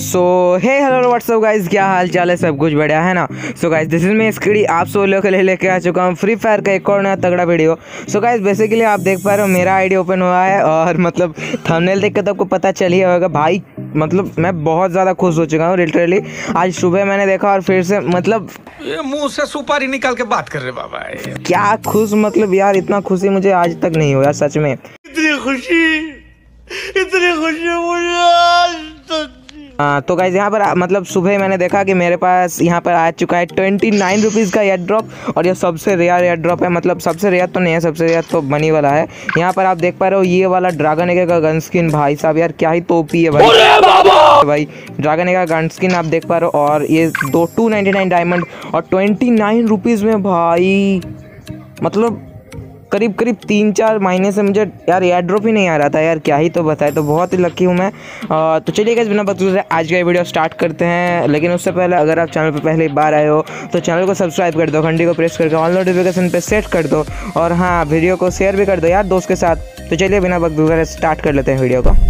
सो hey hello what's up guys, क्या हाल चाल है? सब कुछ बढ़िया है ना? So guys this is me स्क्रीडी, आप सब लोगों के लिए लेके आ चुका हूँ फ्री फायर का एक और नया तगड़ा वीडियो। सो गाइस बेसिकली आप देख पा रहे हो मेरा आईडी ओपन हुआ है और मतलब थंबनेल देख के तो आपको पता चल ही होगा भाई। मतलब मैं बहुत ज़्यादा खुश हो चुका हूँ लिटरली। आज सुबह मैंने देखा और फिर से मतलब ये मुंह से सुपारी निकाल के बात कर रहे बाबा। क्या खुश, मतलब यार इतना खुशी मुझे आज तक नहीं हुआ सच में। इतनी खुशी मुझे आज तक। तो गाइज यहाँ पर मतलब सुबह मैंने देखा कि मेरे पास यहाँ पर आ चुका है 29 रुपीज़ का एयर ड्रॉप और ये सबसे रेयर एयर ड्रॉप है। मतलब सबसे रेयर तो नहीं है, सबसे रेयर तो बनी वाला है। यहाँ पर आप देख पा रहे हो ये वाला ड्रैगन एगे का गन स्किन, भाई साहब यार क्या ही तोपी है भाई ड्रैगन एगे का गन स्किन आप देख पा रहे हो। और ये 299 डायमंड और 29 रुपीज़ में भाई, मतलब करीब 3-4 महीने से मुझे यार एयर ड्रॉप ही नहीं आ रहा था यार, क्या ही तो बताए। तो बहुत ही लकी हूँ मैं। तो चलिए गाइस बिना बात करे आज का वीडियो स्टार्ट करते हैं। लेकिन उससे पहले अगर आप चैनल पर पहली बार आए हो तो चैनल को सब्सक्राइब कर दो, घंटी को प्रेस करके ऑल नोटिफिकेशन पे सेट कर दो और हाँ वीडियो को शेयर भी कर दो यार दोस्त के साथ। तो चलिए बिना बात करे स्टार्ट कर लेते हैं वीडियो को।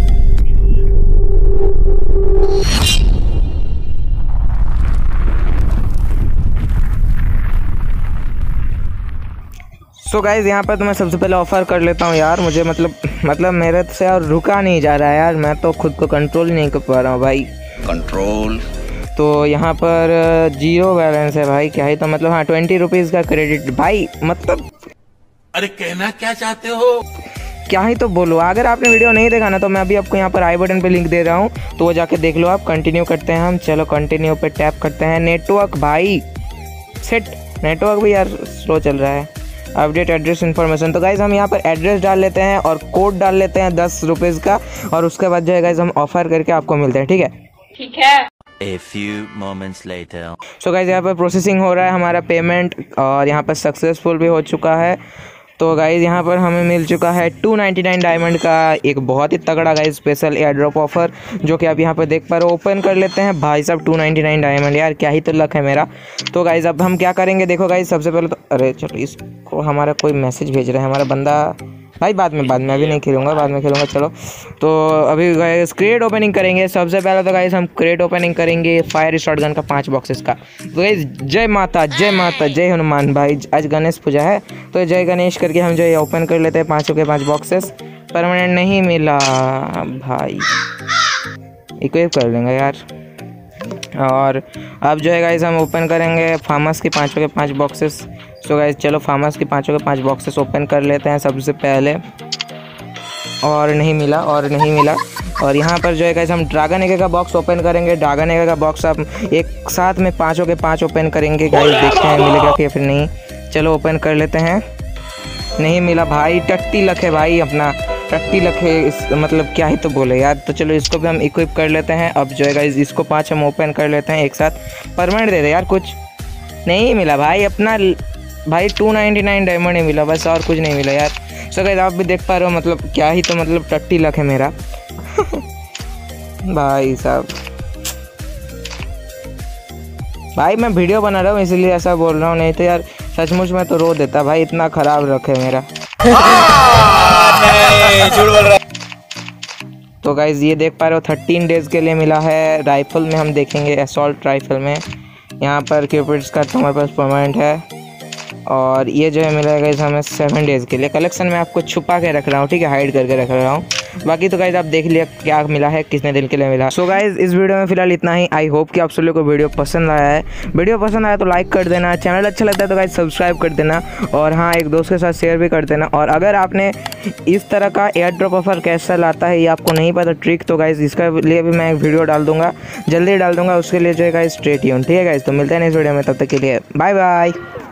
सो गाइज़ यहाँ पर तो मैं सबसे पहले ऑफ़र कर लेता हूँ यार। मुझे मतलब मेरे से और रुका नहीं जा रहा है यार, मैं तो खुद को कंट्रोल ही नहीं कर पा रहा हूँ भाई। कंट्रोल तो यहाँ पर 0 बैलेंस है भाई, क्या ही तो मतलब हाँ 20 रुपीज़ का क्रेडिट भाई। मतलब अरे कहना क्या चाहते हो? क्या ही तो बोलो। अगर आपने वीडियो नहीं देखा ना तो मैं अभी आपको यहाँ पर आई बटन पे लिंक दे रहा हूँ, तो वो जाके देख लो आप। कंटिन्यू करते हैं हम, चलो कंटिन्यू पे टैप करते हैं। नेटवर्क भाई सेट, नेटवर्क भी यार स्लो चल रहा है। अपडेट एड्रेस इन्फॉर्मेशन, तो गाइज़ हम यहाँ पर एड्रेस डाल लेते हैं और कोड डाल लेते हैं 10 रुपीज़ का और उसके बाद जो है गाइज़ हम ऑफर करके आपको मिलते हैं, ठीक है? ठीक है। A few moments later. So guys यहाँ पर प्रोसेसिंग हो रहा है हमारा पेमेंट और यहाँ पर सक्सेसफुल भी हो चुका है। तो गाइज़ यहाँ पर हमें मिल चुका है 299 डायमंड का एक बहुत ही तगड़ा guys special air drop offer, जो कि आप यहाँ पर देख पा रहे हो। ओपन कर लेते हैं भाई साहब 299 डायमंड, यार क्या ही तो लक है मेरा। तो गाइज़ अब हम क्या करेंगे, देखो गाइज़ सबसे पहले तो अरे चलो इसको हमारा कोई मैसेज भेज रहा है हमारा बंदा भाई। बाद में अभी नहीं खेलूँगा, बाद में खेलूँगा। चलो तो अभी गाइस क्रेट ओपनिंग करेंगे। सबसे पहले तो गाइस हम क्रेट ओपनिंग करेंगे फायर शॉटगन का 5 बॉक्सेस का। तो गाइस जय माता जय हनुमान भाई, आज गणेश पूजा है तो जय गणेश करके हम जो है ओपन कर लेते हैं 5 के 5 बॉक्सेस। परमानेंट नहीं मिला भाई, इक्विप कर लेंगे यार। और अब जो है गाइस हम ओपन करेंगे फार्मस के 5 के 5 बॉक्सेस। सो गाइस चलो फार्मस के 5 के 5 बॉक्सेस ओपन कर लेते हैं सबसे पहले। और नहीं मिला और यहाँ पर जो है गाइस हम ड्रैगन एगे का बॉक्स ओपन करेंगे। ड्रैगन एगे का बॉक्स आप एक साथ में 5 के 5 ओपन करेंगे गाइस, देखते हैं मिलेगा कि फिर नहीं। चलो ओपन कर लेते हैं, नहीं मिला भाई। टट्टी लक है भाई, अपना टट्टी लक है, मतलब क्या ही तो बोले यार। तो चलो इसको भी हम इक्विप कर लेते हैं। अब जो है गाइस इसको 5 हम ओपन कर लेते हैं एक साथ। परमानेंट दे दे यार, कुछ नहीं मिला भाई अपना भाई। 299 डायमंड ही मिला बस, और कुछ नहीं मिला यार। सो गाइस आप भी देख पा रहे हो, मतलब क्या ही तो मतलब टट्टी लक है मेरा भाई साहब। भाई मैं वीडियो बना रहा हूँ इसलिए ऐसा बोल रहा हूँ, नहीं तो यार सचमुच में तो रो देता भाई, इतना ख़राब लक है मेरा तो गाइज ये देख पा रहे हो 13 डेज़ के लिए मिला है। राइफल में हम देखेंगे, असॉल्ट राइफल में यहाँ पर क्यूपिड्स का तो हमारे पास परमानेंट है। और ये जो है मिला गाइज हमें 7 डेज़ के लिए। कलेक्शन में आपको छुपा के रख रहा हूँ, ठीक है, हाइड करके रख रहा हूँ। बाकी तो गाइज आप देख लिया क्या मिला है, कितने दिन के लिए मिला। सो गाइज इस वीडियो में फिलहाल इतना ही। आई होप कि आप सब लोग को वीडियो पसंद आया है। वीडियो पसंद आया तो लाइक कर देना, चैनल अच्छा लगता है तो गाइज सब्सक्राइब कर देना और हाँ एक दोस्त के साथ शेयर भी कर देना। और अगर आपने इस तरह का एयर ड्रॉप ऑफर कैसा लाता है ये आपको नहीं पता ट्रिक, तो गाइज इसका लिए भी मैं एक वीडियो डाल दूंगा, जल्दी डाल दूंगा। उसके लिए जो है गाइज स्टे ट्यून्ड, ठीक है गाइज। तो मिलते हैं नेक्स्ट वीडियो में, तब तक के लिए बाय बाय।